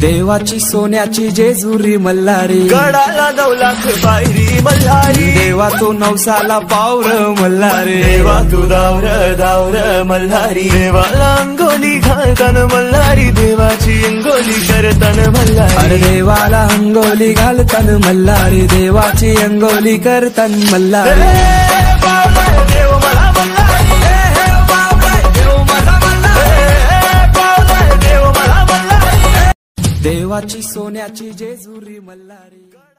देवाची सोन्याची जेजुरी मल्हारी, गडाला 9 लाख पायरी मल्हारी, देवा तो नवसाला पावर मल्हारी, देवा तू दावर दावर मल्हारी, देवाला अंगोली घालतान मल्हारी, देवाची अंगोली करतान मल्हारी, अरे देवाला अंगोली घालतान मल्हारी, देवाची अंगोली करतान मल्हारी। देव मला मल्हारी, देव मला मल्हारी, देव मला मल्हारी, देवाची सोन्याची जेजुरी मल्हारी।